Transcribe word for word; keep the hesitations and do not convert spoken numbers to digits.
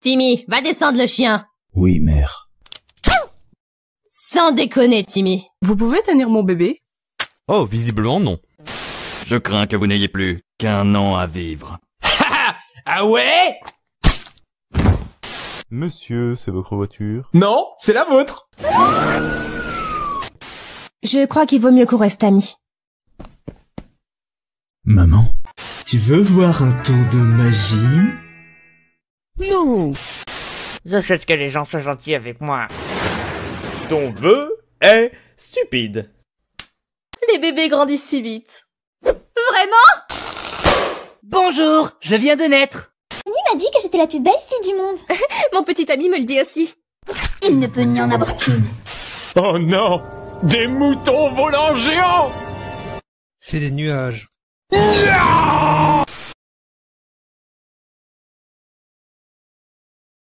Timmy, va descendre le chien. Oui, mère. Sans déconner, Timmy. Vous pouvez tenir mon bébé? Oh, visiblement non. Je crains que vous n'ayez plus qu'un an à vivre. Ah ouais? Monsieur, c'est votre voiture? Non, c'est la vôtre. Je crois qu'il vaut mieux qu'on reste amis. Maman? Tu veux voir un tour de magie? Non. Je souhaite que les gens soient gentils avec moi. Ton vœu est stupide. Les bébés grandissent si vite. Vraiment? Bonjour, je viens de naître. Annie m'a dit que j'étais la plus belle fille du monde. Mon petit ami me le dit aussi. Il ne peut n'y en avoir qu'une. Oh non! Des moutons volants géants! C'est des nuages. Ah!